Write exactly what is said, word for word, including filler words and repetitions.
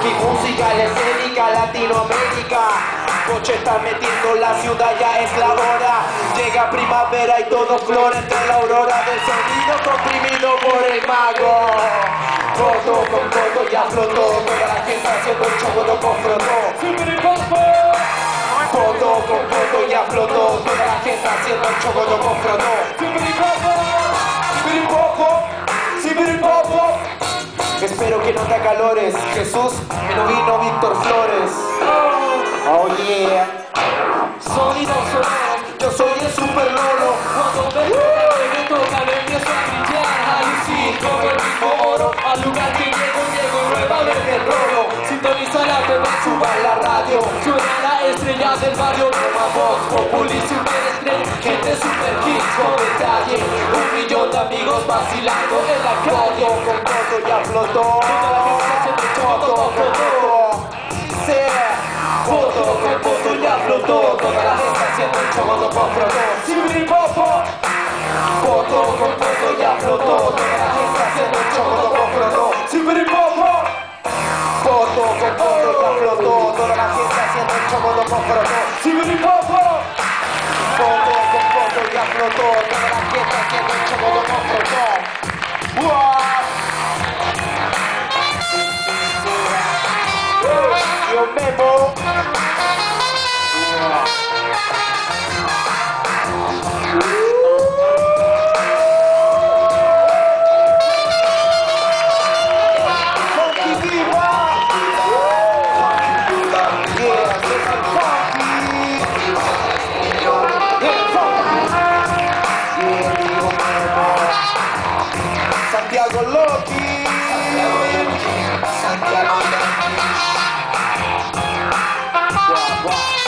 Mi música, la escénica, Latinoamérica. Coche está metiendo la ciudad, ya es la hora. Llega primavera y todo flora entre la aurora del sonido comprimido por el mago. Coto con coto ya flotó, toda la gente haciendo el chocodo con frotó. Coto con coto ya flotó, toda la gente haciendo el chocodo con frotó. Espero que no te acalores, Jesús, que no vino Víctor Flores. Oh yeah. Sonido sonoro, yo soy el super lolo. Cuando me toca, me toca, me empiezo a brillar. Alucin, como el mismo oro. Al lugar que llego, llego nuevamente el rolo. Sintoniza la T V, suba la radio. Suena la estrella del barrio, Roma Vox Populi, super estrella. Gente super hits con detalle. Un millón de amigos vacilando en la calle. Con coto ya flotó. Coto con coto. Coto con coto ya flotó. Toda la gente haciendo el chocoto con frotó. Sibiri popo. Coto con coto ya flotó. Toda la gente haciendo el chocoto con frotó. Sibiri popo. Coto con coto ya flotó. Toda la gente haciendo el chocoto con frotó. Sibiri popo. Coto con coto ya flotó. Toda la gente haciendo el chocoto con frotó. Yo Memo. Funky Diva. Yeah, funky. Yeah, funky. Santiago Loki. Santiago Loki. Wow, wow.